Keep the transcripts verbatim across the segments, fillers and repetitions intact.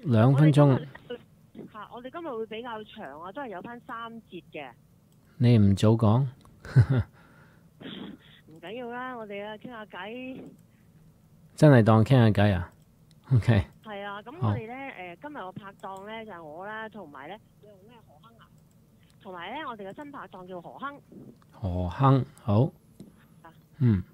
兩分鐘。 嚇，我哋今日會比較長啊，都係有翻三節嘅。 你唔早講。 唔緊要啦，我哋啊傾下偈。 真係當傾下偈啊 ？OK。 係啊，咁我哋咧誒今日個拍檔咧就係我啦，同埋咧你用咩何亨啊？同埋咧我哋嘅新拍檔叫何亨。 何亨好。嗯。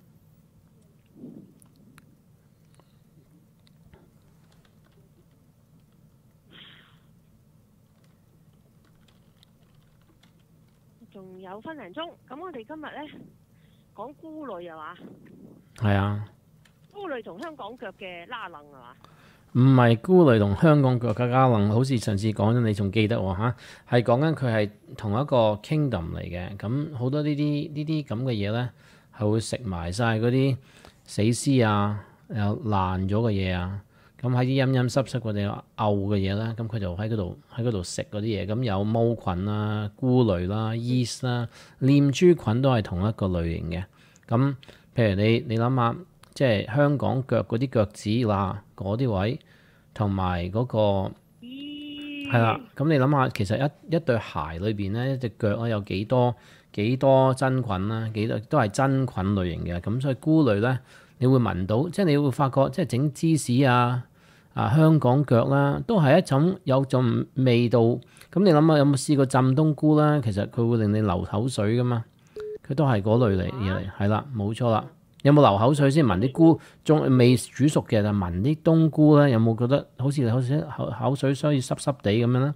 仲有分零鐘，咁我哋今日咧講菇類係嘛？ 係啊。 菇類同香港腳嘅拉楞係嘛？ 唔係菇類同香港腳嘅拉楞，好似上次講咗，你仲記得喎嚇？係講緊佢係同一個 kingdom 嚟嘅，咁好多呢啲呢啲咁嘅嘢咧，係會食埋晒嗰啲死屍啊，又爛咗嘅嘢啊，咁喺啲陰陰濕濕嗰啲漚嘅嘢咧，咁佢就喺嗰度喺嗰度食嗰啲嘢，咁有毛菌啦、菇類啦、yeast 啦、念珠菌都係同一個類型嘅。咁譬如你你諗下。即係香港腳嗰啲腳趾嗱，嗰啲位同埋嗰個係啦。咁你諗下，其實一一對鞋裏邊咧，一隻腳咧有幾多幾多真菌啦，幾多都係真菌類型嘅。咁所以菇類咧，你會聞到，即係你會發覺，即係整芝士啊啊香港腳啦，都係一種有種味道。咁你諗下，有冇試過浸冬菇啦？其實佢會令你流口水噶嘛，佢都係嗰類嚟嘢嚟，係啦，冇錯啦。有冇流口水先？聞啲菇仲未煮熟嘅，就聞啲冬菇咧，有冇覺得好似好似口口水所以濕濕地咁樣咧？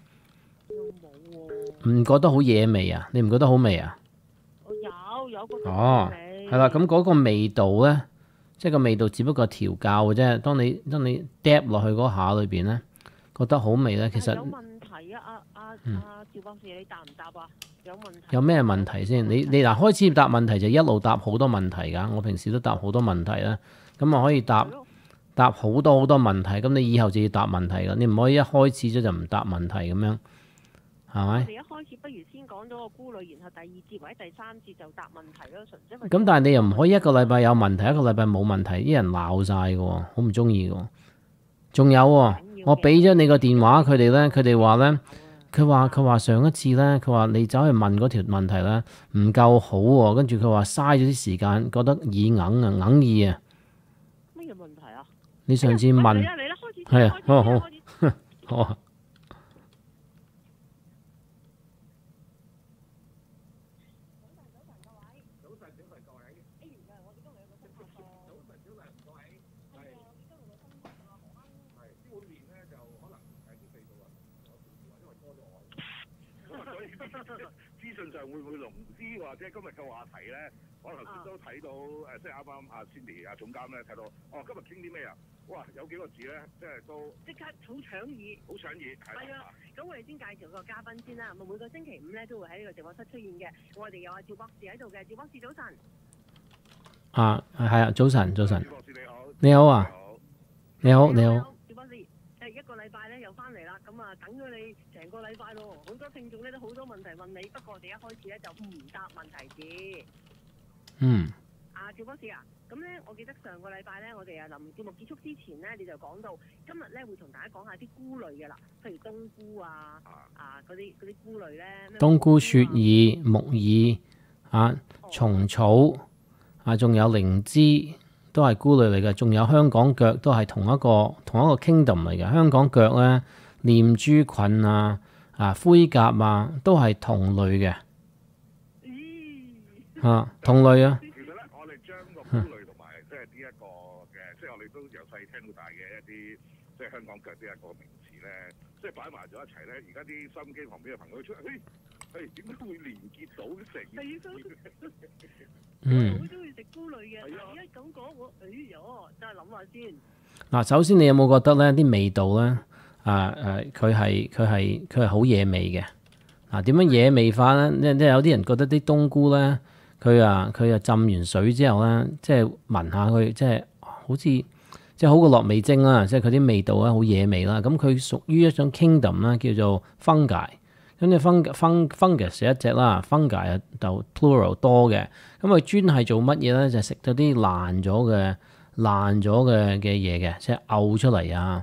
冇喎。唔覺得好野味啊？你唔覺得好味啊？ 我有有覺得哦，係啦，咁嗰個味道咧，即係個味道只不過調教嘅啫。當你當你嗒落去嗰下裏邊咧，覺得好味咧，其實有問題啊！阿阿阿趙博士，你答唔答啊？有問題。 有咩問題先？你你嗱開始答問題就一路答好多問題㗎。我平時都答好多問題啦，咁啊可以答答好多好多問題。咁你以後就要答問題㗎。你唔可以一開始咗就唔答問題咁樣，係咪？ 我哋一開始不如先講咗個菇類，然後第二節或者第三節就答問題咯，純粹。 咁但係你又唔可以一個禮拜有問題，一個禮拜冇問題，啲人鬧晒㗎喎，好唔中意㗎喎。仲有喎，我俾咗你個電話佢哋咧，佢哋話咧。佢話佢話上一次咧，佢話你走去問嗰條問題咧唔夠好喎，跟住佢話嘥咗啲時間，覺得耳硬啊，硬耳啊。 乜嘢問題啊？ 你上次問嚟啦嚟啦，開始係啊，好好好啊。 資訊上會唔會唔知，或者今日嘅話題咧，我頭先都睇到誒，即係啱啱阿 Cindy 阿總監咧睇到，哦，今日傾啲咩啊？哇，有幾個字咧，即係都即刻好搶耳， 好搶耳，係啊！咁我哋先介紹個嘉賓先啦。咁每個星期五咧都會喺呢個直播室出現嘅。我哋有阿趙博士喺度嘅，趙博士早晨。 啊，係啊，早晨，早晨。 趙博士你好。 你好啊。你好，你好。 趙博士，誒一個禮拜咧又翻嚟啦，咁啊等咗你成個禮拜咯，好多聽眾咧都好多問題問你，不過我哋一開始咧就唔答問題字。 嗯。 啊，趙博士啊，咁咧我記得上個禮拜咧，我哋啊臨節目結束之前咧，你就講到今日咧會同大家講下啲菇類嘅啦，譬如冬菇啊，啊嗰啲嗰啲菇類咧。 冬菇、雪耳、木耳啊、蟲草啊，仲有靈芝。都係菇類嚟嘅，仲有香港腳都係同一個同一個 kingdom 嚟嘅。香港腳咧，念珠菌啊、啊灰甲啊，都係同類嘅。嚇、啊，同類啊。 其實咧，我哋將個菇類同埋即係呢一個嘅，即係我哋都由細聽到大嘅一啲，即係香港腳呢一個名詞咧，即係擺埋咗一齊咧。而家啲收音機旁邊嘅朋友出嚟，嘿，嘿，點解會連結到成件事？ 嗯， 好中意食菇類嘅，而家咁講我，哎呀，真係諗下先。 嗱，首先你有冇覺得咧啲味道咧？啊誒，佢係佢係佢係好野味嘅。嗱，點樣野味法咧？即即係有啲人覺得啲冬菇咧，佢啊佢啊浸完水之後咧，即係聞下佢，即係好似即係好過落味精啦，即係佢啲味道咧好野味啦。咁佢屬於一種 kingdom 啦，叫做 fungi。咁你 fung fung fungus 一隻啦 fungi 就 plural 多嘅，咁佢專係做乜嘢咧？就食咗啲爛咗嘅爛咗嘅嘅嘢嘅，即係嘔出嚟啊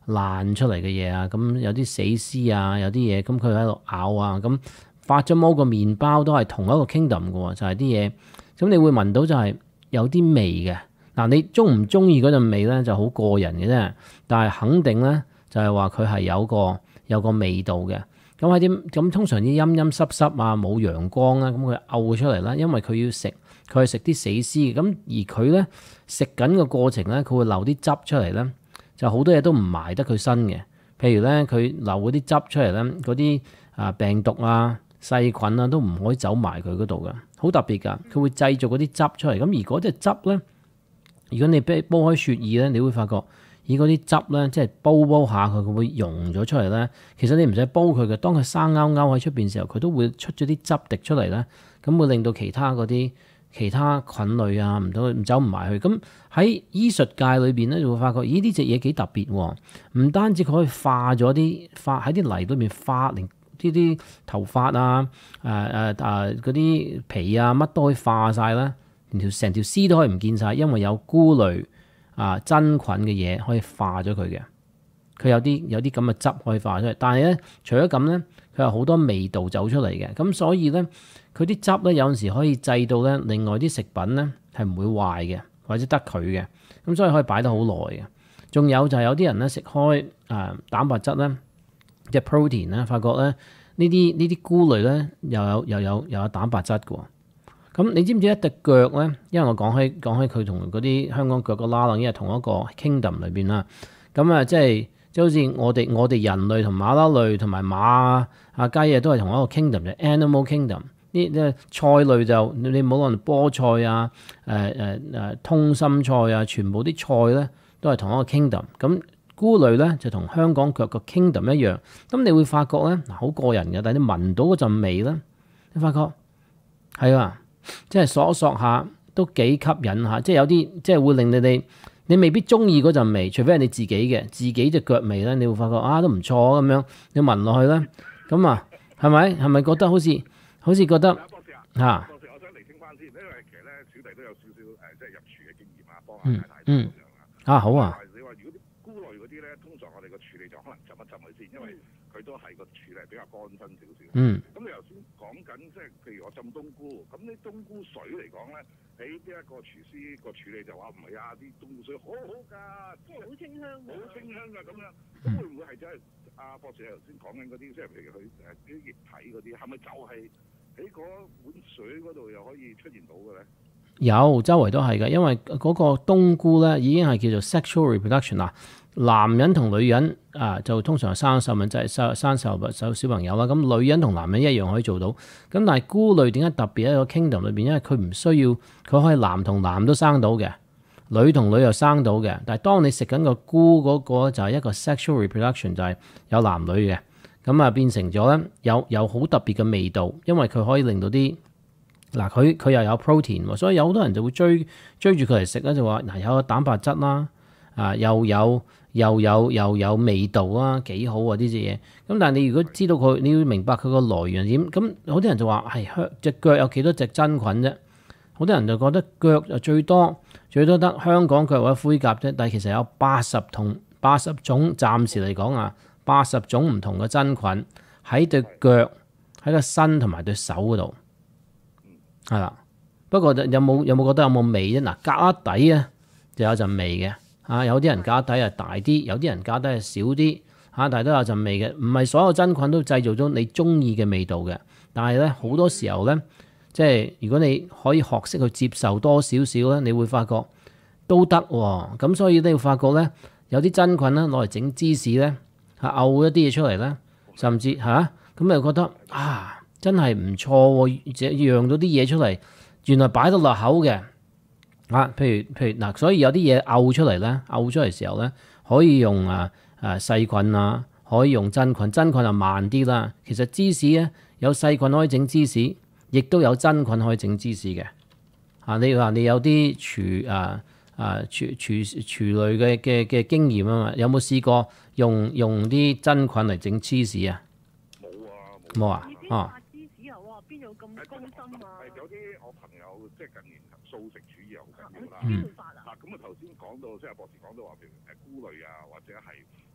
爛出嚟嘅嘢啊，咁有啲死屍啊，有啲嘢咁佢喺度咬啊，咁發咗毛個麵包都係同一個 kingdom 嘅喎，就係啲嘢，咁你會聞到就係有啲味嘅。嗱，你中唔中意嗰陣味咧就好個人嘅啫，但係肯定咧就係話佢係有個有個味道嘅。咁喺啲咁通常啲陰陰濕濕啊，冇陽光啊，咁佢嘔出嚟啦，因為佢要食，佢係食啲死屍嘅。咁而佢咧食緊個過程咧，佢會流啲汁出嚟咧，就好多嘢都唔埋得佢身嘅。譬如咧，佢流嗰啲汁出嚟咧，嗰啲啊病毒啊、細菌啊都唔可以走埋佢嗰度嘅，好特別㗎。佢會製造嗰啲汁出嚟。咁而嗰隻汁咧，如果你煲開雪耳咧，你會發覺。以嗰啲汁咧，即係煲煲下佢，佢會溶咗出嚟咧。其實你唔使煲佢嘅，當佢生勾勾喺出邊時候，佢都會出咗啲汁滴出嚟咧。咁會令到其他嗰啲其他菌類啊，唔到唔走唔埋去。咁喺醫術界裏邊咧，就會發覺，咦呢隻嘢幾特別喎！唔單止佢可以化咗啲化喺啲泥裏邊化，連呢啲頭髮啊、誒誒誒嗰啲皮啊，乜都可以化晒啦。連條成條絲都可以唔見晒，因為有菇類。啊，真菌嘅嘢可以化咗佢嘅，佢有啲有啲咁嘅汁可以化出嚟。但係咧，除咗咁咧，佢有好多味道走出嚟嘅。咁所以咧，佢啲汁咧有陣時可以製到咧，另外啲食品咧係唔會壞嘅，或者得佢嘅。咁所以可以擺得好耐嘅。仲有就係有啲人咧食開啊蛋白質咧，即係 protein 咧，發覺咧呢啲呢啲菇類咧又有又有又有蛋白質嘅喎。咁你知唔知一隻腳咧？因為我講開講開佢同嗰啲香港腳個拉楞，因為同一個 kingdom 裏邊啦。咁啊，即係即係好似我哋我哋人類同馬騮類同埋馬啊啊雞啊都係同一個 kingdom 嘅 animal kingdom。呢呢菜類就你唔好講菠菜啊、誒誒誒通心菜啊，全部啲菜咧都係同一個 kingdom。咁菇類咧就同香港腳個 kingdom 一樣。咁你會發覺咧嗱，好過癮嘅，但係你聞到嗰陣味咧，你發覺係啊。即係索一索下都幾吸引下，即係有啲即係會令你哋你未必中意嗰陣味，除非係你自己嘅自己隻腳味咧，你會發覺啊都唔錯咁樣，你聞落去咧，咁啊係咪係咪覺得好似好似覺得嚇？ 博士，我想釐清翻先，因為其實咧小弟都有少少誒即係入廚嘅經驗啊，幫下嗯太太咁樣啊好啊。 你話如果啲菇類嗰啲咧，通常我哋個處理就可能浸一浸佢先，因為佢都係個處理比較乾身少少。 嗯。 咁你頭先講緊即係譬如我浸冬菇，咁啲冬菇水嚟講咧，喺呢一個廚師個處理就話唔係啊，啲冬菇水好好㗎，即係好清香， 好清香㗎咁樣。咁會唔會係真係阿博士頭先講緊嗰啲，即係譬如佢誒啲液體嗰啲，係咪就係喺嗰碗水嗰度又可以出現到嘅咧？ 有，周圍都係嘅，因為嗰個冬菇咧已經係叫做 sexual reproduction 啦。男人同女人啊，就通常生細蚊仔、生生細小朋友啦。咁女人同男人一樣可以做到。咁但係菇類點解特別喺個 kingdom 裏邊？因為佢唔需要，佢可以男同男都生到嘅，女同女又生到嘅。但係當你食緊個菇嗰個就係一個 sexual reproduction，就係有男女嘅。咁啊變成咗咧有有好特別嘅味道，因為佢可以令到啲。嗱，佢佢又有 protein 喎，所以有好多人就會追追住佢嚟食咧，就話嗱有蛋白質啦，啊又有又有又有味道啦，幾好啊呢隻嘢。咁但係你如果知道佢，你要明白佢個來源點。咁好多人就話係香隻腳有幾多隻真菌啫？好多人就覺得腳就最多最多得香港腳或者灰甲啫，但係其實有八十同八十種，暫時嚟講啊，八十種唔同嘅真菌喺對腳、喺個身同埋對手嗰度。係啦，不過有冇有冇覺得有冇味啫？嗱，胳底啊就有陣味嘅嚇，有啲人胳底係大啲，有啲人胳底係少啲嚇，但係都有陣味嘅。唔係所有真菌都製造咗你中意嘅味道嘅，但係咧好多時候咧，即係如果你可以學識去接受多少少咧，你會發覺都得喎。咁所以你會發覺咧，有啲真菌咧攞嚟整芝士咧，係嘔一啲嘢出嚟咧，甚至嚇咁你又覺得啊〜真係唔錯喎，釀到啲嘢出嚟，原來擺到落口嘅啊！譬如譬如嗱，所以有啲嘢嘔出嚟咧，嘔出嚟時候咧，可以用啊啊細菌啊，可以用真菌，真菌就慢啲啦。其實芝士咧有細菌可以整芝士，亦都有真菌可以整芝士嘅。啊，你話你有啲廚啊啊廚廚廚類嘅嘅嘅經驗啊嘛？有冇試過用用啲真菌嚟整芝士啊？ 冇啊， 冇啊，哦。 咁高深啊！ 係有啲我朋友即係近年素食主義又好緊要啦。 邊度發啊？ 嗱咁啊頭先講到即係博士講到話譬如誒菇類啊，或者係誒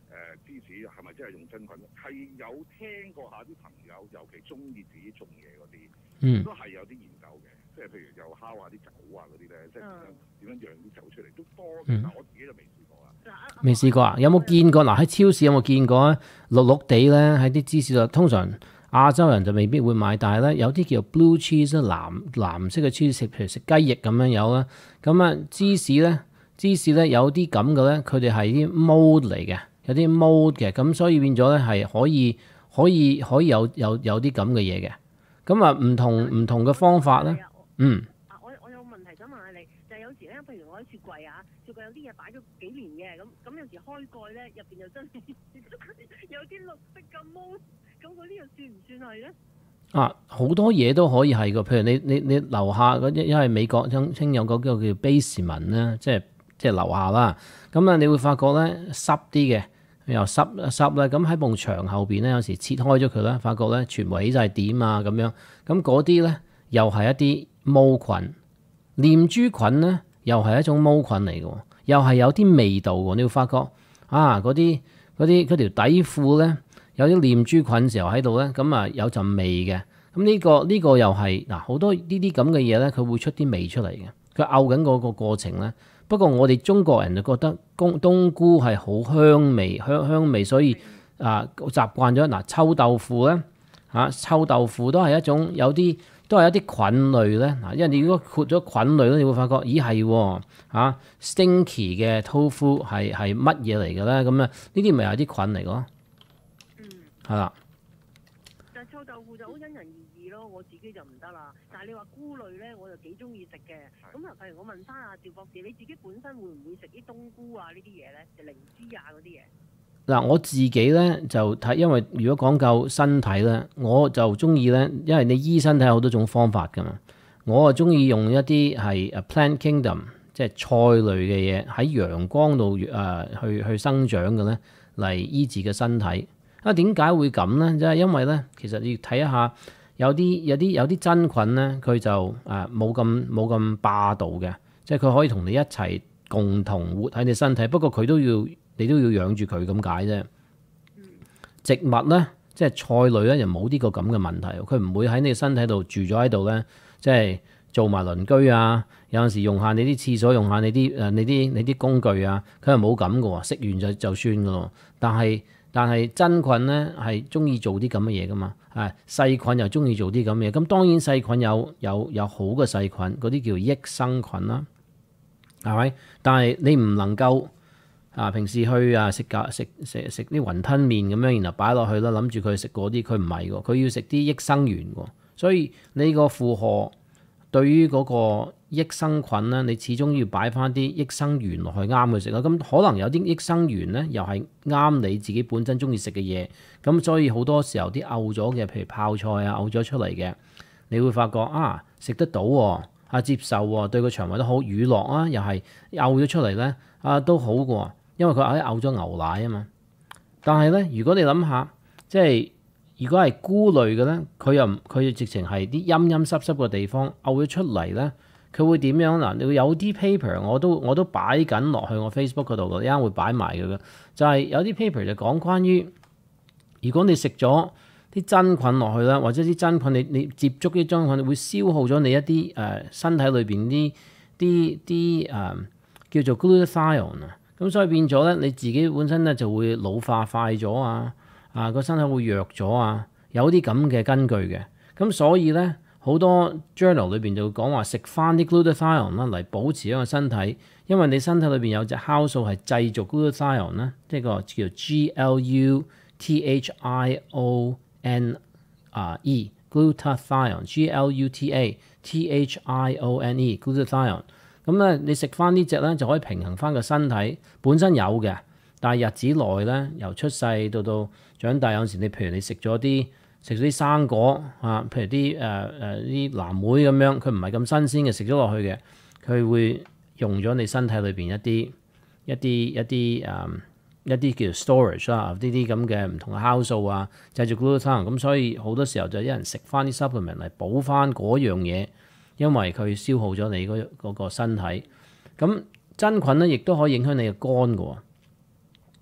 芝士係咪真係用真菌？係有聽過下啲朋友，尤其中意自己種嘢嗰啲， 嗯， 都係有啲研究嘅。即係譬如又烤下啲酒啊嗰啲咧，即係點樣點樣釀啲酒出嚟都多嘅。 嗯但我自己就未試過啦。 未試過啊？有冇見過？嗱，喺超市有冇見過啊？綠綠地咧喺啲芝士度，通常亞洲人就未必會買，但係咧有啲叫 blue cheese 藍藍色嘅 cheese，譬如食雞翼咁樣有啦。咁啊芝士咧，芝士咧有啲咁嘅咧，佢哋係啲 mold 嚟嘅，有啲 mold 嘅，咁所以變咗咧係可以可以可以有有有啲咁嘅嘢嘅。咁啊唔同唔同嘅方法咧，嗯。 啊，我我有問題想問下你，就係、有時咧，譬如我喺雪櫃啊，雪櫃有啲嘢擺咗幾年嘅，咁咁有時開蓋咧，入邊又真係有啲綠色嘅毛，咁嗰啲又算唔算係咧？ 啊，好多嘢都可以係㗎，譬如你你你樓下嗰啲，因為美國稱稱有嗰個叫 basement 咧，即係即係樓下啦。咁啊，你會發覺咧濕啲嘅，又濕濕咧，咁喺埲牆後邊咧，有時切開咗佢咧，發覺咧全部起晒點啊咁樣，咁嗰啲咧又係一啲毛菌，念珠菌咧又係一種毛菌嚟嘅，又係有啲味道喎。你會發覺啊，嗰啲嗰啲嗰條底褲咧。有啲念珠菌時候喺度咧，咁啊有陣味嘅，咁呢個呢個又係嗱好多呢啲咁嘅嘢咧，佢會出啲味出嚟嘅，佢漚緊嗰個過程咧。不過我哋中國人就覺得冬冬菇係好香味香香味，所以啊習慣咗嗱臭豆腐咧嚇臭豆腐都係一種有啲都係一啲菌類咧嗱，因為你如果括咗菌類咧，你會發覺咦係喎嚇 stinky 嘅 tofu 係係乜嘢嚟嘅咧？咁啊呢啲咪係啲菌嚟咯。係啦， 但係臭豆腐就好因人而異咯，我自己就唔得啦。但係你話菇類咧，我就幾中意食嘅。咁啊，譬如我問翻阿趙博士，你自己本身會唔會食啲冬菇啊呢啲嘢咧？就靈芝啊嗰啲嘢。嗱， 我自己咧就睇，因為如果講究身體咧，我就中意咧，因為你醫身體有好多種方法噶嘛。我啊中意用一啲係誒 plant kingdom，即係菜類嘅嘢喺陽光度誒、呃、去去生長嘅咧，嚟醫治嘅身體。啊，點解會咁咧？即係因為咧，其實要睇一下有啲有啲有啲真菌咧，佢就誒冇咁冇咁霸道嘅，即係佢可以同你一齊共同活喺你身體。不過佢都要你都要養住佢咁解啫。植物咧，即係菜類咧，就冇呢個咁嘅問題。佢唔會喺你身體度住咗喺度咧，即係做埋鄰居啊。有陣時用下你啲廁所，用下你啲誒你啲你啲工具啊，佢係冇咁嘅喎。食完就就算嘅咯。但係但係真菌咧係中意做啲咁嘅嘢噶嘛，係細菌又中意做啲咁嘅嘢。咁當然細菌有有有好嘅細菌，嗰啲叫益生菌啦，係咪？但係你唔能夠啊，平時去啊食架食食食啲雲吞麵咁樣，然後擺落去啦，諗住佢食嗰啲，佢唔係喎，佢要食啲益生元喎。所以你個負荷對於嗰個益生菌咧，你始終要擺翻啲益生元落去啱佢食啦。咁可能有啲益生元咧，又係啱你自己本身中意食嘅嘢。咁所以好多時候啲漚咗嘅，譬如泡菜啊漚咗出嚟嘅，你會發覺啊食得到喎，啊接受喎，對個腸胃都好。乳酪啊又係漚咗出嚟咧，啊都好嘅，因為佢喺漚咗牛奶啊嘛。但係咧，如果你諗下，即係如果係菇類嘅咧，佢又佢直情係啲陰陰濕濕嘅地方漚咗出嚟咧。佢會點樣嗱？你有啲 paper 我都我都擺緊落去我 Facebook 嗰度嘅，一陣會擺埋佢嘅。就係、是、有啲 paper 就講關於，如果你食咗啲真菌落去啦，或者啲真菌你你接觸啲真菌，會消耗咗你一啲誒、呃、身體裏邊啲啲啲誒叫做 glutathione 啊。咁所以變咗咧，你自己本身咧就會老化快咗啊，啊個身體會弱咗啊，有啲咁嘅根據嘅。咁所以咧。好多 journal 裏邊就會講話食翻啲 glutathione 啦，嚟保持一個身體，因為你身體裏邊有隻酵素係製造 glutathione 啦，即係個叫 G L U T H I O N 啊 E glutathione G L U T A T H I O N E glutathione。咁咧你食翻呢隻咧就可以平衡翻個身體，本身有嘅，但係日子內咧由出世到到長大，有時你譬如你食咗啲。食咗啲生果啊，譬如啲誒誒啲藍莓咁樣，佢唔係咁新鮮嘅，食咗落去嘅，佢會用咗你身體裏邊一啲一啲一啲誒、嗯、一啲叫做 storage 啦，呢啲咁嘅唔同嘅酵素啊，製造 glutathione。咁所以好多時候就有人食翻啲 supplement 嚟補翻嗰樣嘢，因為佢消耗咗你嗰嗰個身體。咁真菌咧，亦都可以影響你嘅肝嘅喎。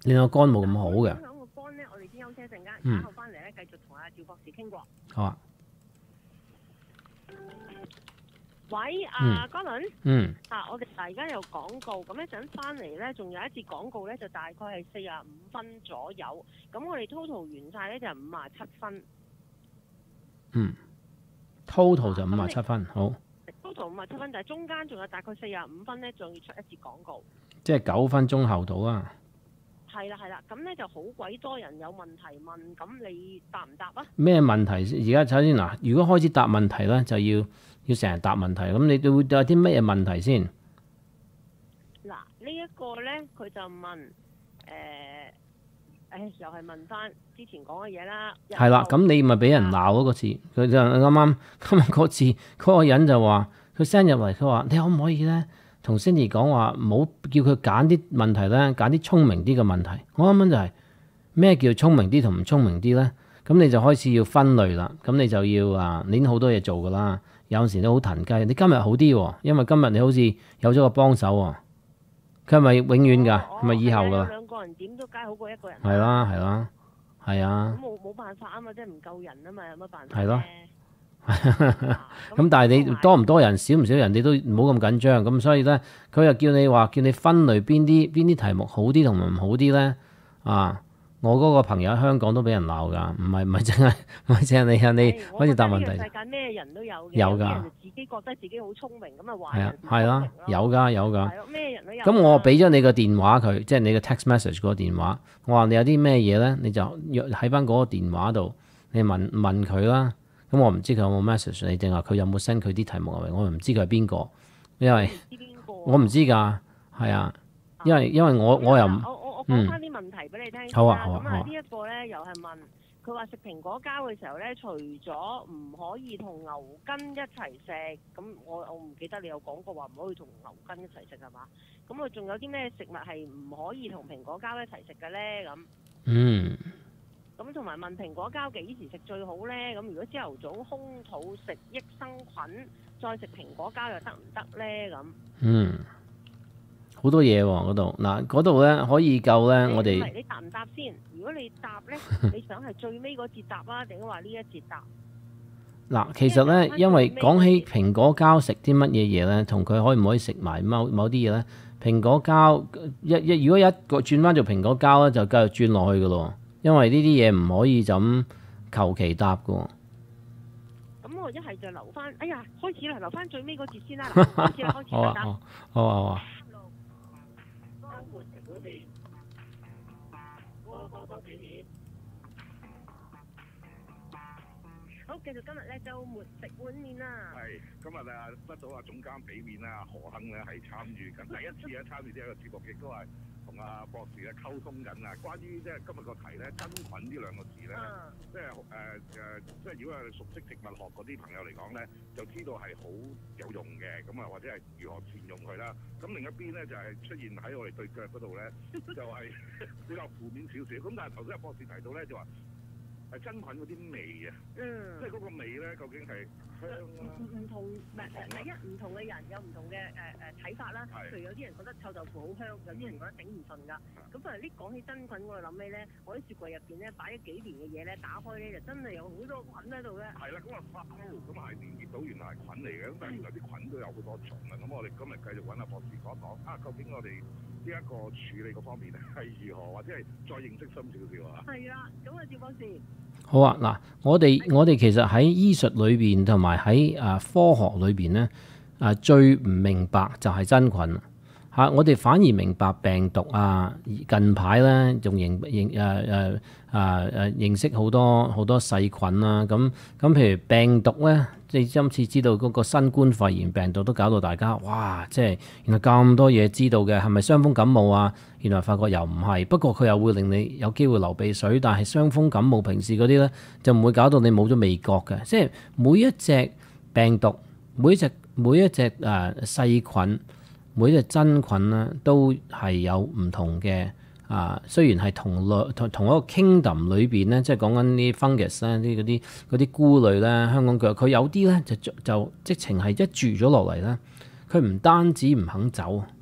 令到肝冇咁好嘅。 影響個肝咧，我哋先休息一陣間， 嗯稍後翻嚟咧繼續同阿趙博士傾過。 好啊， 喂，阿嘉倫， 嗯， 啊，我哋嗱而家有廣告，咁一陣翻嚟咧，仲有一節廣告咧，就大概係四十五分左右。咁我哋 total 完晒咧就係五十七分嗯，total 就五十七分，好， ，total 五十七分，但係中間仲有大概四十五分咧，仲要出一節廣告。 即係九分鐘後到啦。 係啦係啦，咁咧就好鬼多人有問題問，咁你答唔答啊？ 咩問題先？而家首先嗱，如果開始答問題咧，就要要成日答問題。咁你會有啲乜嘢問題先？ 嗱，呢一個咧佢就問誒。呃誒，又係問翻之前講嘅嘢啦。 係啦，咁你咪俾人鬧嗰個字，佢就啱啱今日嗰次嗰個人就話佢 send 入嚟，佢話你可唔可以咧同 Cindy 講話，唔好叫佢揀啲問題咧，揀啲聰明啲嘅問題。我啱啱就係咩叫聰明啲同唔聰明啲咧？咁你就開始要分類啦。咁你就要啊，你已經好多嘢做噶啦。有陣時都好騰雞。你今日好啲喎，因為今日你好似有咗個幫手喎。佢係咪永遠㗎？係咪以後㗎？ 兩個人點都梗係好過一個人。 係啦，係啦，係啊。 咁冇冇辦法啊嘛，即係唔夠人啊嘛，有乜辦法？ 係咯。咁但係你多唔多人，少唔少人，你都唔好咁緊張。咁所以咧，佢又叫你話叫你分類邊啲邊啲題目好啲同埋唔好啲咧。啊，我嗰個朋友喺香港都俾人鬧㗎，唔係唔係淨係唔係淨係你啊，你好似答問題。 世界咩人都有嘅。 有㗎。 有啲人就自己覺得自己好聰明，咁啊話係啊，係啦，有㗎有㗎。 係咯，咩人都有。 咁我俾咗你個電話佢，即係你個 text message 嗰個電話。我話你有啲咩嘢咧，你就約喺翻嗰個電話度，你問問佢啦。咁我唔知佢有冇 message 你，定係佢有冇 send 佢啲題目嚟？我唔知佢係邊個，因為我唔知㗎，係啊，因為因為我我又唔我我我講翻啲問題俾你聽。 好啊好啊咁好啊。 呢一個咧又係問佢話食蘋果膠嘅時候咧，除咗唔可以同牛筋一齊食，咁我我唔記得你有講過話唔可以同牛筋一齊食係嘛？咁佢仲有啲咩食物係唔可以同蘋果膠一齊食嘅咧？咁嗯。 咁同埋問蘋果膠幾時食最好咧？咁如果朝頭早空肚食益生菌，再食蘋果膠又得唔得咧？咁嗯，好多嘢喎嗰度。嗱，嗰度咧可以夠咧，我哋你答唔答先？如果你答咧，你想係最尾嗰節答啊，定係話呢一節答？ 嗱，其實咧，因為講起蘋果膠食啲乜嘢嘢咧，同佢可唔可以食埋某某啲嘢咧？蘋果膠一一如果一個轉翻做蘋果膠咧，就繼續轉落去噶咯。因為呢啲嘢唔可以就咁求其答噶。 咁我一係就留翻，哎呀，開始啦，留翻最尾嗰節先啦。開始啦，開始好啊， 答。 好啊，好啊，好啊。 好，繼續今日咧週末食碗麵啦。 係今日啊，得到啊總監俾面啦，何亨咧係參與緊第一次咧參與呢一個節目，亦都係同阿博士咧溝通緊啊。關於即係今日個題咧，真菌呢兩個字咧， 啊、 即係誒誒，即係如果係熟悉植物學嗰啲朋友嚟講咧，就知道係好有用嘅。咁啊，或者係如何善用佢啦。咁另一邊咧就係、是、出現喺我哋對腳嗰度咧，就係、是、比較負面少少。咁但係頭先阿博士提到咧，就話係真菌嗰啲味啊， 嗯， 即係嗰個味咧，究竟係香啦。 唔唔同，唔係第一唔同嘅人有唔同嘅誒誒睇法啦。譬如有啲人覺得臭豆腐好香，有啲人覺得頂唔順㗎。咁譬如呢講起真菌，我就諗起咧，我啲雪櫃入邊咧擺咗幾年嘅嘢咧，打開咧就真係有好多菌喺度嘅。係啦，咁啊發酵，咁啊係連結到原來係菌嚟嘅，咁但係原來啲菌都有好多種啊。咁我哋今日繼續揾阿博士講一講啊，究竟我哋呢一個處理嗰方面係如何，或者係再認識深少少啊？係啦，咁啊，趙博士。 好啊，嗱，我哋我哋其實喺醫術裏邊同埋喺啊科學裏邊咧，啊最唔明白就係真菌嚇、啊，我哋反而明白病毒啊。近排咧仲認認誒誒啊誒認識好多好多細菌啦。咁咁譬如病毒咧，即係今次知道嗰個新冠肺炎病毒都搞到大家哇！即係原來咁多嘢知道嘅，係咪傷風感冒啊？原來發覺又唔係，不過佢又會令你有機會流鼻水，但係傷風感冒平時嗰啲咧就唔會搞到你冇咗味覺嘅。即係每一隻病毒、每一隻每一隻誒、呃、細菌、每一隻真菌咧，都係有唔同嘅啊。雖然係同類同同一個 kingdom 裏邊咧，即係講緊啲 fungus 咧，啲嗰啲嗰啲菇類咧，香港腳佢有啲咧就就直情係一住咗落嚟咧，佢唔單止唔肯走。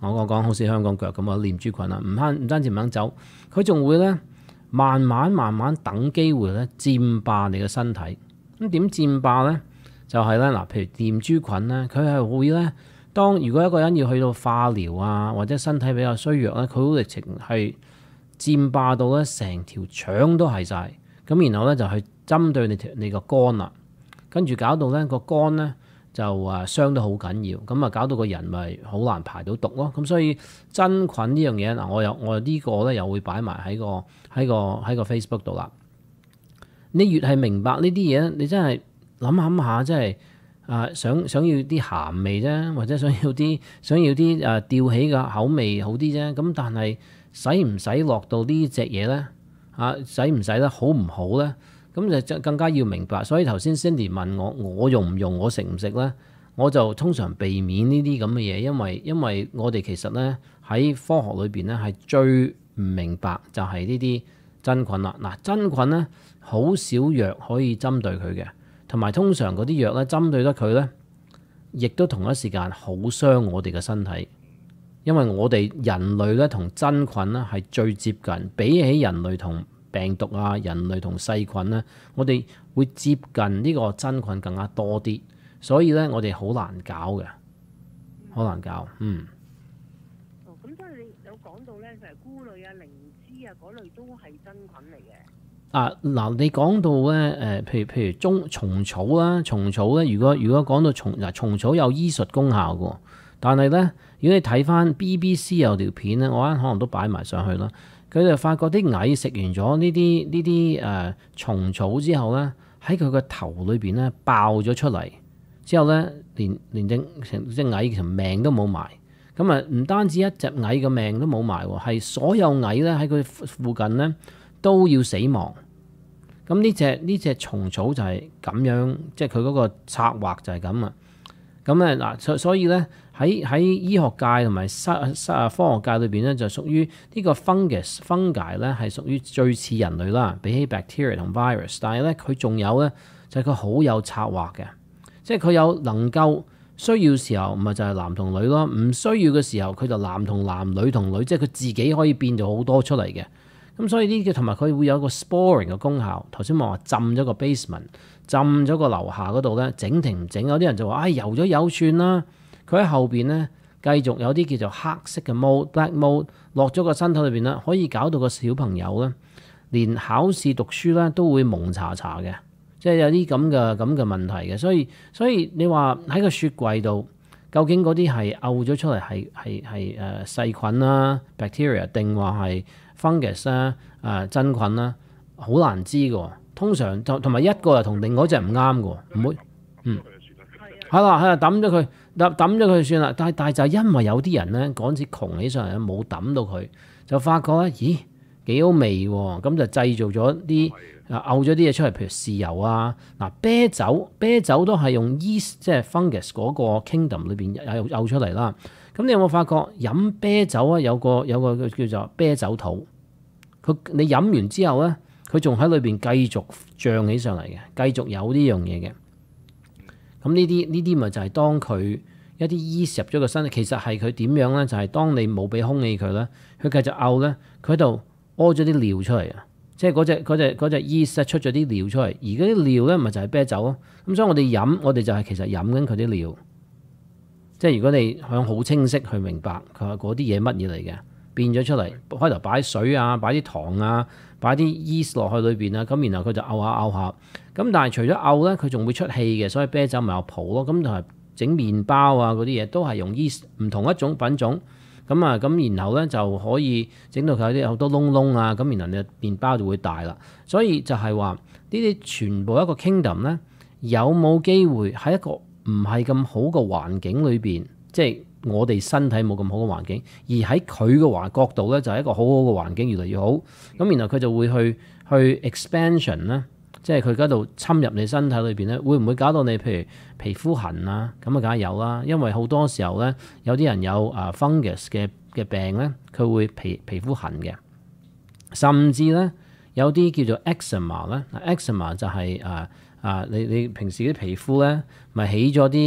我我講好似香港腳咁啊，念珠菌啊，唔單唔單止唔肯走，佢仲會咧慢慢慢慢等機會咧佔霸你嘅身體。咁點佔霸咧？就係咧嗱，譬如念珠菌咧，佢係會咧，當如果一個人要去到化療啊，或者身體比較衰弱咧，佢好直情係佔霸到咧成條腸都係晒。咁然後咧就去針對你條你個肝啦，跟住搞到咧個肝咧就啊傷得好緊要，咁啊搞到個人咪好難排到毒咯。咁所以真菌呢樣嘢嗱，我有我呢個咧又會擺埋喺個喺個喺個 Facebook 度啦。你越係明白呢啲嘢，你真係諗下諗下，真係啊想想要啲鹹味啫，或者想要啲想要啲誒吊起個口味好啲啫。咁但係使唔使落到呢隻嘢咧？啊，使唔使得好唔好咧？咁就更加要明白。所以頭先 Cindy 問我，我用唔用，我食唔食咧？我就通常避免呢啲咁嘅嘢，因為因為我哋其實咧喺科學裏邊咧係最唔明白就係呢啲真菌啦。嗱，真菌咧好少藥可以針對佢嘅，同埋通常嗰啲藥咧針對得佢咧，亦都同一時間好傷我哋嘅身體。因為我哋人類咧同真菌咧係最接近，比起人類同病毒啊、人類同細菌咧，我哋會接近呢個真菌更加多啲，所以咧我哋好難搞嘅，好難搞，嗯。 哦，咁即係你有講到咧，就係菇類啊、靈芝啊嗰類都係真菌嚟嘅。 啊嗱，你講到咧誒，譬如譬如中蟲草啦，蟲草咧，如果如果講到蟲嗱，蟲草有醫術功效嘅，但係咧。如果你睇翻 B B C 有條片咧，我啱可能都擺埋上去啦。佢就發覺啲蟻食完咗呢啲呢啲誒蟲草之後咧，喺佢個頭裏邊咧爆咗出嚟，之後咧連連隻成隻蟻條命都冇埋。咁啊，唔單止一隻蟻嘅命都冇埋喎，係所有蟻咧喺佢附近咧都要死亡。咁呢隻呢隻蟲草就係咁樣，即係佢嗰個策劃就係咁啊。咁咧嗱，所所以咧。喺喺醫學界同埋生生科學界裏邊咧，就屬於呢個 fungus fungi 咧，係屬於最似人類啦，比起 bacteria 同 virus。但係咧，佢仲有咧，就係佢好有策劃嘅，即係佢有能夠需要時候，唔係就係男同女咯；唔需要嘅時候，佢就男同男、女同女，即係佢自己可以變到好多出嚟嘅。咁所以呢個同埋佢會有個 sporing 嘅功效。頭先我話浸咗個 basement， 浸咗個樓下嗰度咧，整停唔整？有啲人就話：唉、哎，油咗有算啦。佢喺後邊咧，繼續有啲叫做黑色嘅 mold black mold 落咗個身體裏邊啦，可以搞到個小朋友咧，連考試讀書咧都會蒙查查嘅，即係有啲咁嘅咁嘅問題嘅。所以所以你話喺個雪櫃度，究竟嗰啲係漚咗出嚟係係係誒細菌啦 bacteria 定話係 fungus 啦誒真菌啦，好難知嘅。通常就同埋一個又同另外一隻唔啱嘅，唔會嗯。係啦，係啦，抌咗佢，抌抌咗佢算啦。但係但係就係因為有啲人咧嗰陣時窮起上嚟冇抌到佢，就發覺咧，咦幾好味喎！咁就製造咗啲啊漚咗啲嘢出嚟，譬如豉油啊，嗱啤酒，啤酒都係用 yeast 即係 fungus 嗰個 kingdom 裏邊有漚出嚟啦。咁你有冇發覺飲啤酒啊？有個有個叫做啤酒肚，佢你飲完之後咧，佢仲喺裏邊繼續脹起上嚟嘅，繼續有呢樣嘢嘅。咁呢啲呢啲咪就係當佢一啲 yeast 入咗個身體，其實係佢點樣咧？就係、是、當你冇俾空氣佢咧，佢繼續漚咧，佢喺度屙咗啲尿出嚟啊！即係嗰隻嗰隻嗰隻 yeast 出咗啲尿出嚟，而嗰啲尿咧咪就係啤酒咯。咁所以我哋飲，我哋就係其實飲緊佢啲尿。即係如果你想好清晰去明白佢話嗰啲嘢乜嘢嚟嘅，變咗出嚟，開頭擺水啊，擺啲糖啊，擺啲 yeast 落去裏邊啊，咁然後佢就漚下漚下。咁但係除咗漚咧，佢仲會出氣嘅，所以啤酒咪有泡咯。咁同埋整麵包啊嗰啲嘢都係用 yeast 唔同一種品種。咁啊咁然後咧就可以整到佢有啲好多窿窿啊。咁然後你嘅麵包就會大啦。所以就係話呢啲全部一個 kingdom 咧，有冇機會喺一個唔係咁好嘅環境裏邊，即係我哋身體冇咁好嘅環境，而喺佢嘅環角度咧就係一個好好嘅環境，越嚟越好。咁然後佢就會去去 expansion 咧。即係佢嗰度侵入你身體裏邊咧，會唔會搞到你譬如皮膚痕啊？咁啊，梗係有啦。因為好多時候咧，有啲人有啊 fungus 嘅嘅病咧，佢會皮皮膚痕嘅，甚至咧有啲叫做 eczema 咧。eczema 就係啊啊，你你平時啲皮膚咧咪起咗啲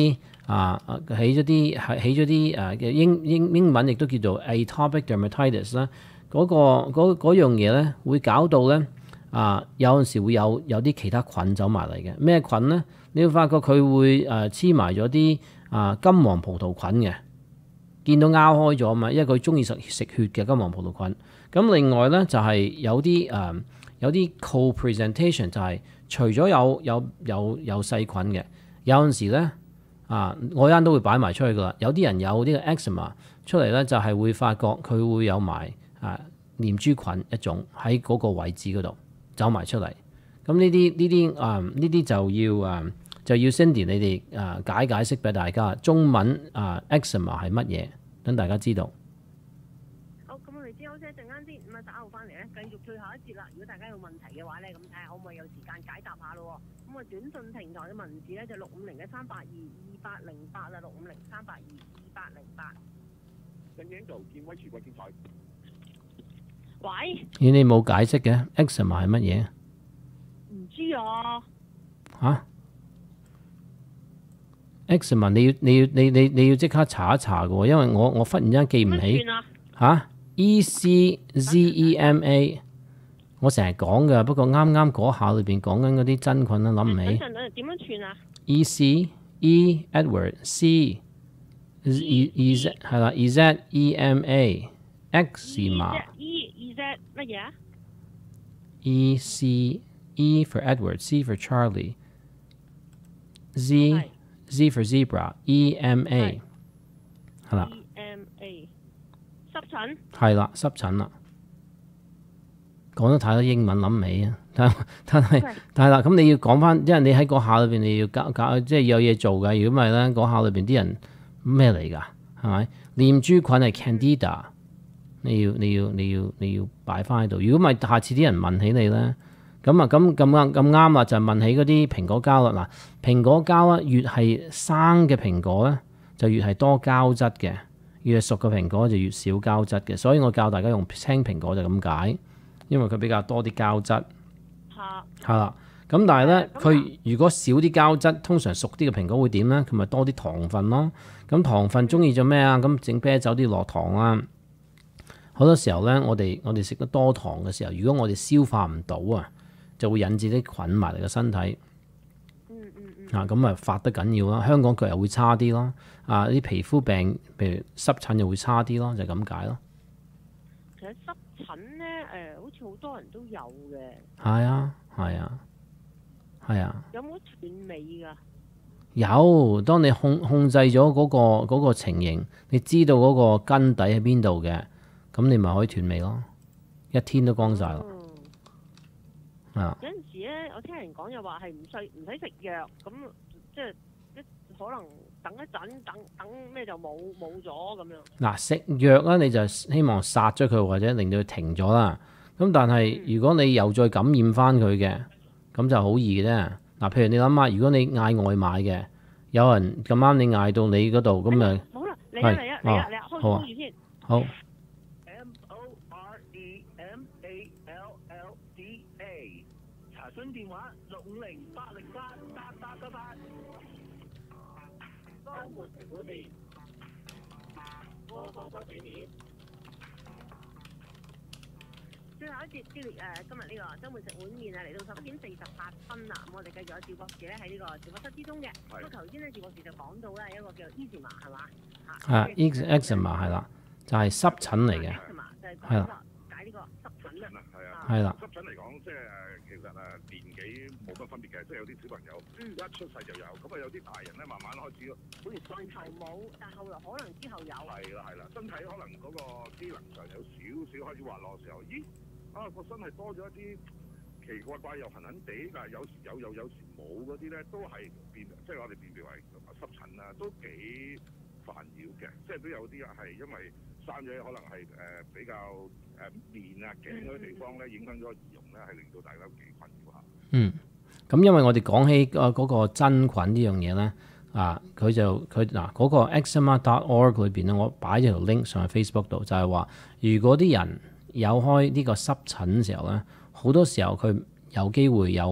啊起咗啲係起咗啲誒嘅英英英文亦都叫做 atopic dermatitis 啦。嗰、個嗰嗰樣嘢咧會搞到咧啊有陣時會有有啲其他菌走埋嚟嘅。咩菌咧？你會發覺佢會誒黐埋咗啲啊金黃葡萄菌嘅。見到拗開咗嘛，因為佢中意食食血嘅金黃葡萄菌。咁另外咧就係、是、有啲誒、呃、有啲 co-presentation 就係除咗有有有有細菌嘅，有陣時咧啊，我一陣都會擺埋出去噶啦。有啲人有呢個 eczema 出嚟咧，就係、是、會發覺佢會有埋啊念珠菌一種喺嗰個位置嗰度走埋出嚟。咁呢啲呢啲啊呢啲就要啊就要 Cindy 你哋啊解解釋俾大家中文啊 eczema 係乜嘢，等大家知道。 好，咁我哋先休息一陣間先，咁啊稍後翻嚟咧，繼續最後一節啦。如果大家有問題嘅話咧，咁睇下可唔可以有時間解答下咯。咁啊，短信平台嘅文字咧就六五零嘅三八二二八零八啦，六五零三八二二八零八。 正影度見威全國精彩。 喂？ 咦，你冇解釋嘅 eczema 係乜嘢？ 唔知啊。 嚇 eczema 你要你要你你你要即刻查一查嘅喎，因為我我忽然之間記唔起嚇 E C Z E M A， 我成日講嘅，不過啱啱嗰下裏邊講緊嗰啲真菌啦，諗唔起。 等陣點樣串啊 E C E Edward C E E Z 係啦 E Z E M A eczema E E Z 乜嘢啊 E C E for Edward C for Charlie Z Z for zebra E M A 係啦 E M A 濕疹係啦濕疹啦，講得太多英文諗唔起啊！但但係但係啦，咁你要講翻，因為你喺嗰下裏邊你要搞搞，即係有嘢做㗎。如果唔係咧，嗰下裏邊啲人咩嚟㗎？係咪念珠菌係 Candida？你要你要你要你要擺翻喺度。如果唔係，下次啲人問起你咧，咁啊咁咁啱咁啱啦，就問起嗰啲蘋果膠啦。嗱，蘋果膠咧，越係生嘅蘋果咧，就越係多膠質嘅；越係熟嘅蘋果就越少膠質嘅。所以我教大家用青蘋果就咁解，因為佢比較多啲膠質。 嚇係啦，咁但係咧，佢如果少啲膠質，通常熟啲嘅蘋果會點咧？佢咪多啲糖分咯。咁糖分中意做咩啊？咁整啤酒啲落糖啊。好多時候咧，我哋我哋食得多糖嘅時候，如果我哋消化唔到啊，就會引致啲菌埋嚟個身體。 嗯嗯嗯。 啊，咁啊發得緊要啦。香港腳又會差啲咯。啊，啲皮膚病，譬如濕疹又會差啲咯，就係咁解咯。 其實濕疹咧，誒，好似好多人都有嘅。 係啊，係啊，係啊。 有冇斷尾㗎？ 有，當你控控制咗嗰個嗰個情形，你知道嗰個根底喺邊度嘅，咁你咪可以斷尾咯，一天都光晒啦。 嗯、 啊！ 有陣時咧，我聽人講又話係唔使唔使食藥，咁即係一可能等一陣，等等咩就冇冇咗咁樣。嗱， 食藥咧你就希望殺咗佢或者令到佢停咗啦。咁但係如果你又再感染翻佢嘅，咁就好易嘅啫。嗱，譬如你諗下，如果你嗌外賣嘅，有人咁啱你嗌到你嗰度，咁咪好啦，嚟啊嚟啊嚟啊嚟啊，開開住先。 好。 M O R E M A L L D A 查詢電話六五零八零八八八八八。生活成本面，我放咗幾年。 最後一節之誒，今日呢個周末食碗麵啊，嚟到十一點四十八分啦。咁我哋繼續有趙博士咧喺呢個直播室之中嘅。咁頭先咧，趙博士就講到咧一個叫 eczema 係嘛？ 啊 eczema 係啦，就係濕疹嚟嘅。係啦。 解呢個濕疹啊。 係啊。 係啦。 濕疹嚟講，即係誒，其實誒年紀冇乜分別嘅，即係有啲小朋友一出世就有，咁啊有啲大人咧慢慢開始，好似開頭冇，但後來可能之後有。係啦係啦，身體可能嗰個機能上有少少開始滑落嘅時候，咦？啊個身係多咗一啲奇怪怪又痕痕地，但係有時有又有，有時冇嗰啲咧，都係變，即係我哋辨別為濕疹啊，都幾煩擾嘅。即係都有啲係因為生咗可能係誒、呃、比較誒面啊頸嗰啲地方咧，影響咗個儀容咧，係令到大家都幾困擾下。嗯， 咁因為我哋講起嗰嗰個真菌呢樣嘢咧，啊佢就佢嗱嗰個 eczema dot org 裏邊咧，我擺咗條 link 上去 Facebook 度，就係話如果啲人有開呢個濕疹嘅時候咧，好多時候佢有機會有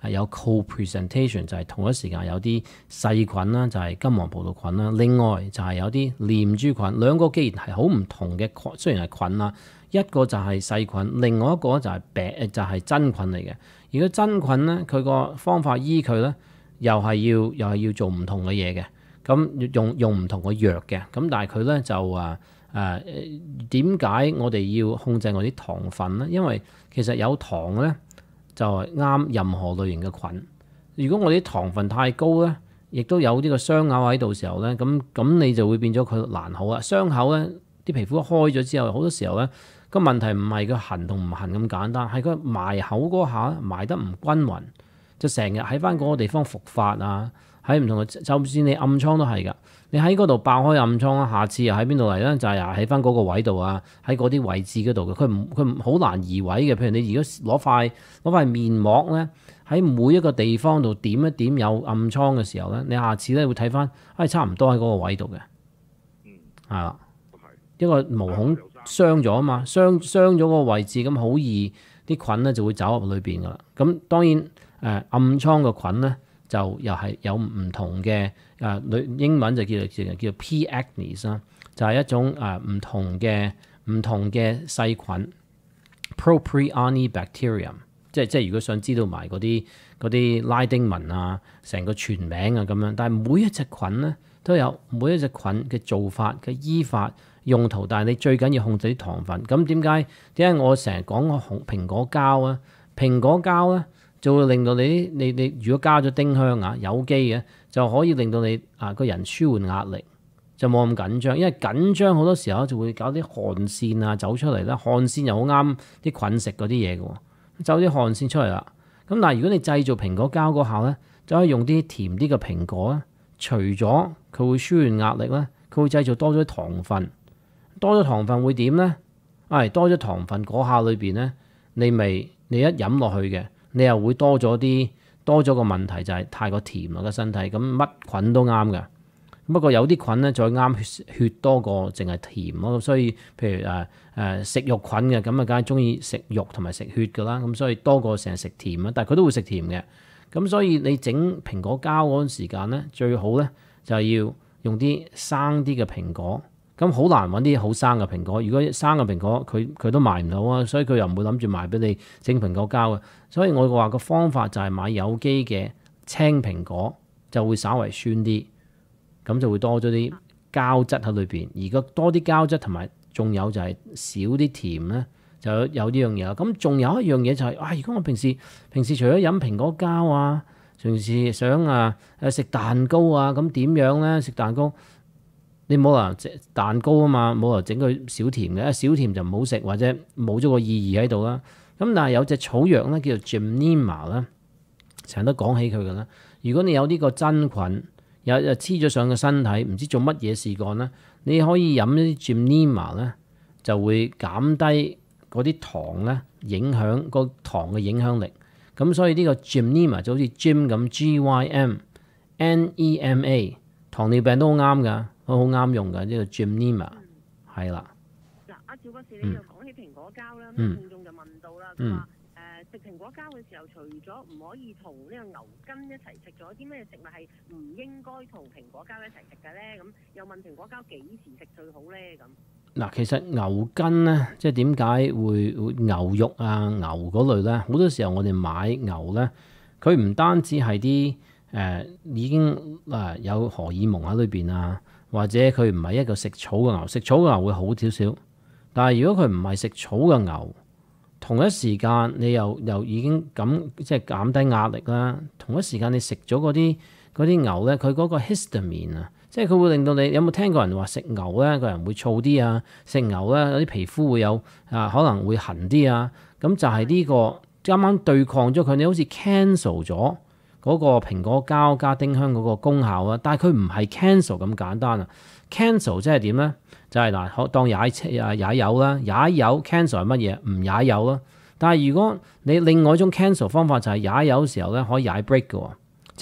係有 co-presentation 就係同一時間有啲細菌啦，就係金黃葡萄菌啦。另外就係有啲念珠菌，兩個既然係好唔同嘅菌，雖然係菌啦，一個就係細菌，另外一個就係病就係真菌嚟嘅。如果真菌咧，佢個方法醫佢咧，又係要又係要做唔同嘅嘢嘅，咁用用唔同嘅藥嘅。咁但係佢咧就話誒點解我哋要控制我啲糖分咧？因為其實有糖咧就係啱任何類型嘅菌。如果我啲糖分太高咧，亦都有呢個傷口喺度時候咧，咁咁你就會變咗佢難好啦。傷口咧啲皮膚開咗之後，好多時候咧個問題唔係佢痕同唔痕咁簡單，係佢埋口嗰下埋得唔均勻。就成日喺翻嗰個地方復發啊，喺唔同嘅，就算你暗瘡都係㗎。你喺嗰度爆開暗瘡啊，下次又喺邊度嚟咧？就係又喺翻嗰個位度啊，喺嗰啲位置嗰度嘅。佢唔佢唔好難移位嘅。譬如你如果攞塊攞塊面膜咧，喺每一個地方度點一點有暗瘡嘅時候咧，你下次咧會睇翻，係差唔多喺嗰個位度嘅。 嗯， 係啦，一個毛孔傷咗啊嘛，傷傷咗嗰個位置，咁好易啲菌咧就會走入裏邊㗎啦。咁當然。誒、呃、暗瘡嘅菌咧，就又係有唔同嘅誒，女、呃、英文就叫做叫做叫做 P. acnes 啦，就係一種誒唔、呃、同嘅唔同嘅細菌 Propionibacterium， 即係即係如果想知道埋嗰啲嗰啲拉丁文啊，成個全名啊咁樣，但係每一隻菌咧都有每一隻菌嘅做法嘅醫法用途，但係你最緊要控制啲糖分。咁點解點解我成日講個紅蘋果膠啊？蘋果膠咧，就會令到你你你如果加咗丁香啊有機嘅，就可以令到你啊個人舒緩壓力，就冇咁緊張。因為緊張好多時候就會搞啲汗腺啊走出嚟啦，汗腺又好啱啲菌食嗰啲嘢嘅喎，走啲汗腺出嚟啦。咁但係如果你製造蘋果膠嗰下咧，就可以用啲甜啲嘅蘋果啊，除咗佢會舒緩壓力咧，佢會製造多咗糖分，多咗糖分會點咧？唉、哎，多咗糖分嗰下裏邊咧，你咪你一飲落去嘅。你又會多咗啲，多咗個問題就係太過甜啦個身體，咁乜菌都啱嘅。不過有啲菌咧再啱血血多過淨係甜咯，所以譬如誒誒、呃、食肉菌嘅，咁啊梗係中意食肉同埋食血㗎啦，咁所以多過成日食甜啊，但係佢都會食甜嘅。咁所以你整蘋果膠嗰陣時間咧，最好咧就係要用啲生啲嘅蘋果。咁好難揾啲好生嘅蘋果，如果生嘅蘋果佢佢都賣唔到啊，所以佢又唔會諗住賣俾你整蘋果膠嘅。所以我話個方法就係買有機嘅青蘋果，就會稍為酸啲，咁就會多咗啲膠質喺裏邊。而個多啲膠質同埋仲有就係少啲甜咧，就有有呢樣嘢啦。咁仲有一樣嘢就係、是、啊，如果我平時平時除咗飲蘋果膠啊，平時想啊誒食蛋糕啊，咁點樣咧食蛋糕？你冇可能整蛋糕啊嘛，冇可能整佢少甜嘅，少甜就唔好食或者冇咗個意義喺度啦。咁但係有隻草藥咧叫做 Gymnema 啦，成日都講起佢嘅啦。如果你有呢個真菌有又黐咗上個身體，唔知做乜嘢事幹咧，你可以飲一啲 Gymnema 咧，就會減低嗰啲糖咧影響、個糖嘅影響力。咁所以呢個 Gymnema 就好似 Gym 咁 G Y M N E M A， 糖尿病都好啱㗎。都好啱用㗎，呢個 Gymnema 係啦。 嗱，阿趙博士，你又講起蘋果膠啦，咁聽眾就問到啦，佢話誒食蘋果膠嘅時候，除咗唔可以同呢個牛筋一齊食，仲有啲咩食物係唔應該同蘋果膠一齊食嘅咧？咁又問蘋果膠幾時食最好咧？咁嗱， 其實牛筋咧，即係點解會會牛肉啊、牛嗰類咧？好多時候我哋買牛咧，佢唔單止係啲誒已經誒有荷爾蒙喺裏邊啊。或者佢唔係一個食草嘅牛，食草嘅牛會好少少。但係如果佢唔係食草嘅牛，同一時間你又又已經咁即係減低壓力啦。同一時間你食咗嗰啲嗰啲牛咧，佢嗰個 histamine 啊，即係佢會令到你有冇聽過人話食牛咧個人會燥啲啊？食牛咧有啲皮膚會有啊可能會痕啲啊。咁就係呢個啱啱對抗咗佢，你好似 cancel 咗嗰個蘋果膠加丁香嗰個功效啊，但係佢唔係 cancel 咁簡單啊。cancel 即係點咧？就係、是、嗱，當踩車啊踩油啦，踩油 cancel 係乜嘢？唔踩油咯。但係如果你另外一種 cancel 方法就係踩油嘅時候咧，可以踩 brake 嘅喎，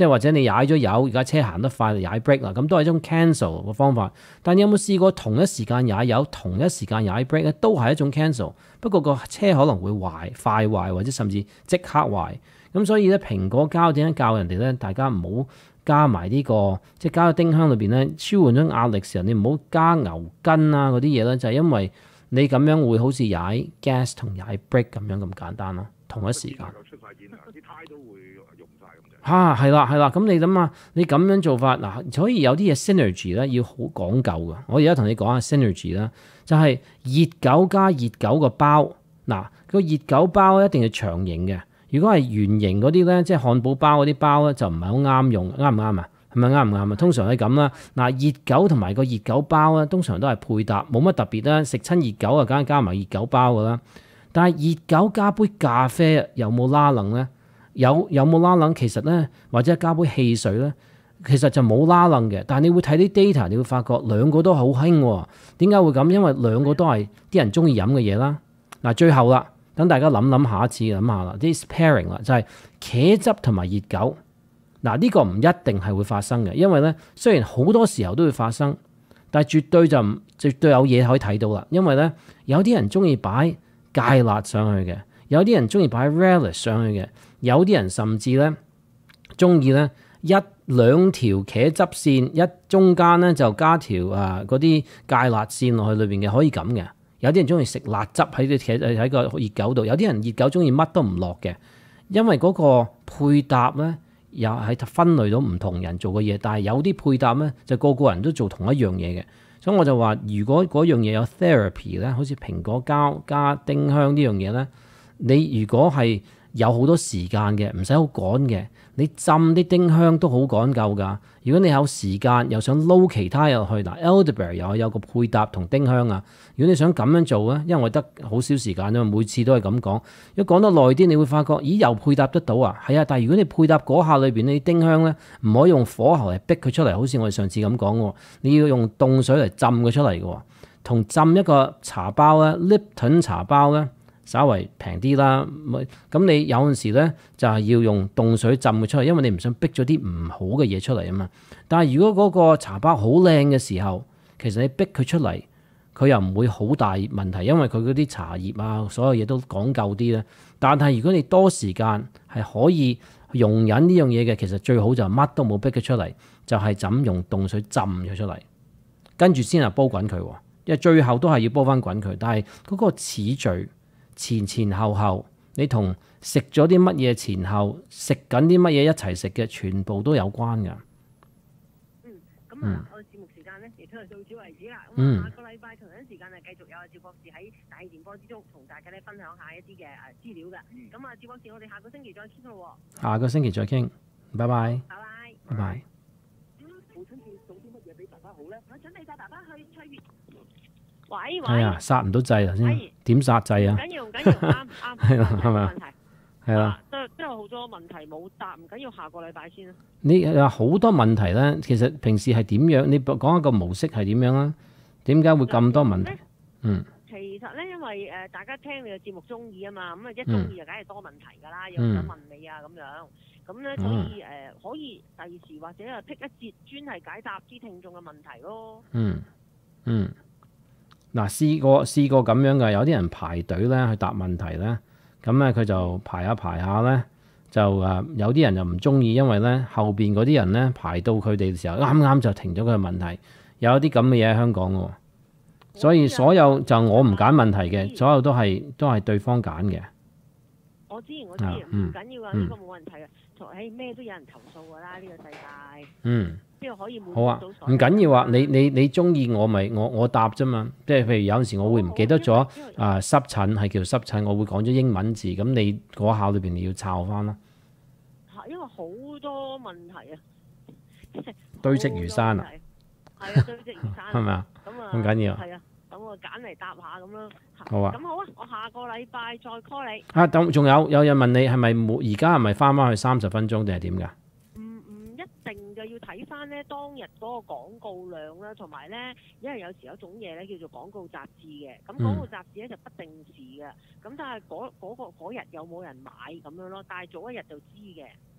即係或者你踩咗油，而家車行得快就踩 brake 啦，咁都係一種 cancel 嘅方法。但你有冇試過同一時間踩油，同一時間踩 brake 咧，都係一種 cancel。不過個車可能會壞、快壞或者甚至即刻壞。咁所以咧，蘋果膠點解教人哋咧？大家唔好加埋呢、這個，即係加個丁香裏邊咧，舒緩咗壓力時候，你唔好加牛筋啊嗰啲嘢咧，就係、是、因為你咁樣會好似踩 gas 同踩 brake 咁樣咁簡單咯，同一時間。 出晒煙啊！啲胎都會用晒咁就。 嚇係啦係啦，咁你諗下，你咁樣做法嗱，所以有啲嘢 synergy 咧要好講究嘅。我而家同你講下 synergy 啦，就係熱狗加熱狗個包，嗱、個熱狗包一定係長形嘅。如果係圓形嗰啲咧，即係漢堡包嗰啲包咧，就唔係好啱用，啱唔啱啊？係咪啱唔啱啊？通常係咁啦。嗱，熱狗同埋個熱狗包咧，通常都係配搭，冇乜特別啦。食親熱狗啊，梗係加埋熱狗包噶啦。但係熱狗加杯咖啡有冇拉冷咧？有有冇拉冷？其實咧，或者加杯汽水咧，其實就冇拉冷嘅。但係你會睇啲 data，你會發覺兩個都好興喎。點解會咁？因為兩個都係啲人中意飲嘅嘢啦。嗱，最後啦。等大家諗諗下一次諗下啦，啲 pairing 啦，就係茄汁同埋熱狗。嗱，呢個唔一定係會發生嘅，因為咧雖然好多時候都會發生，但係絕對就唔絕對有嘢可以睇到啦。因為咧有啲人中意擺芥辣上去嘅，有啲人中意擺 relish 上去嘅，有啲人甚至咧中意咧一兩條茄汁線，一中間咧就加條啊嗰啲芥辣線落去裏邊嘅，可以咁嘅。有啲人中意食辣汁喺啲茄喺個熱狗度，有啲人熱狗中意乜都唔落嘅，因為嗰個配搭咧又係分類到唔同人做嘅嘢，但係有啲配搭咧就個個人都做同一樣嘢嘅，所以我就話如果嗰樣嘢有 therapy 咧，好似蘋果膠加丁香呢樣嘢咧，你如果係有好多時間嘅，唔使好趕嘅，你浸啲丁香都好講究㗎。如果你有時間又想撈其他入去，嗱 elderberry 又有個配搭同丁香啊。如果你想咁樣做咧，因為我得好少時間啫嘛，每次都係咁講。如果講得耐啲，你會發覺，咦又配搭得到啊？係啊，但係如果你配搭嗰下裏邊啲丁香咧，唔可以用火候嚟逼佢出嚟，好似我哋上次咁講喎。你要用凍水嚟浸佢出嚟嘅，同浸一個茶包咧 Lipton 茶包咧，稍為平啲啦。咁你有陣時咧就係要用凍水浸佢出嚟，因為你唔想逼咗啲唔好嘅嘢出嚟啊嘛。但係如果嗰個茶包好靚嘅時候，其實你逼佢出嚟，佢又唔會好大問題，因為佢嗰啲茶葉啊，所有嘢都講究啲咧。但係如果你多時間係可以容忍呢樣嘢嘅，其實最好就乜都冇逼佢出嚟，就係怎用凍水浸佢出嚟，跟住先係煲滾佢。因為最後都係要煲翻滾佢，但係嗰個次序前前後後，你同食咗啲乜嘢前後食緊啲乜嘢一齊食嘅，全部都有關㗎。 嗯，咁啊，我節目時間咧亦都係到此為止啦。咁、 嗯、 下個禮拜同樣時間啊，繼續有阿趙博士喺大氣電波之中同大家咧分享下一啲嘅誒資料嘅。咁啊，趙博士，我哋下個星期再傾咯。 下個星期再傾，拜拜。 拜拜。 拜拜。 父親節送啲乜嘢俾爸爸好咧？我準備帶爸爸去翠園。喂喂。 係啊，殺唔到掣頭先，點殺掣啊？ 唔緊要，唔緊要，啱啱。 係啦，係咪啊？係啦， 都都有好多問題冇答，唔緊要，下個禮拜先啦。 你有好多問題咧，其實平時係點樣？你講一個模式係點樣啊？點解會咁多問題？嗯。 其實咧，因為誒、呃、大家聽你嘅節目中意啊嘛，咁啊一中意就梗係多問題㗎啦，有、嗯、想問你啊咁樣，咁咧所以誒、呃、可以第二時或者啊剔一節專係解答啲聽眾嘅問題咯。嗯嗯。嗱，試過試過咁樣嘅，有啲人排隊咧去答問題咧，咁咧佢就排下排下咧，就誒有啲人就唔中意，因為咧後邊嗰啲人咧排到佢哋嘅時候，啱啱就停咗佢嘅問題，有啲咁嘅嘢喺香港喎。所以所有就我唔揀問題嘅，所有都係都係對方揀嘅。 我知我知，唔緊要啊，呢、嗯、個冇問題嘅。同誒咩都有人投訴㗎啦，呢、這個世界。嗯。呢個可以滿足到。好啊，唔緊要啊，你你你中意我咪我我答啫嘛。即係譬如有陣時我會唔記得咗啊濕疹係叫濕疹，我會講咗英文字，咁你嗰下裏邊你要抄翻啦。嚇！因為好多問題啊，堆積如山啊。係啊，堆積如山。係咪啊？咁啊，唔緊要。係啊，咁我揀嚟答下咁咯。好啊。咁好啊，我下個禮拜再 call 你。啊，咁仲有有人問你係咪冇而家係咪翻翻去三十分鐘定係點㗎？唔唔一定嘅，要睇翻咧當日嗰個廣告量啦，同埋咧，因為有時有種嘢咧叫做廣告雜誌嘅。咁廣告雜誌咧就不定時嘅。咁但係嗰嗰個嗰日有冇人買咁樣咯？但係早一日就知嘅。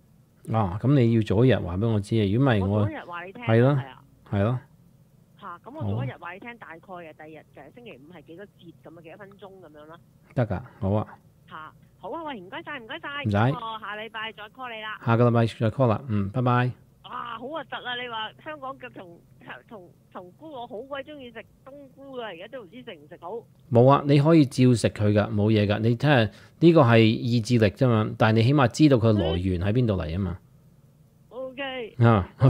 啊，咁你要早一日話俾我知啊，如果唔係我我早一日話你聽， 係咯係啊， 係咯， 嚇，咁我早一日話你聽，大概嘅第二日嘅星期五係幾多節咁啊，幾多分鐘咁樣啦， 得㗎，好啊， 嚇，好啊，喂，唔該晒，唔該晒， 唔使咁我下禮拜再 call 你啦。 下個禮拜再 call 啦，嗯，拜拜。 哇，好核突啊！你話香港腳同同同菇，我好鬼中意食冬菇㗎，而家都唔知食唔食好。 冇啊，你可以照食佢㗎，冇嘢㗎。你睇下呢個係意志力啫嘛，但係你起碼知道佢來源喺邊度嚟啊嘛。 O K。 啊。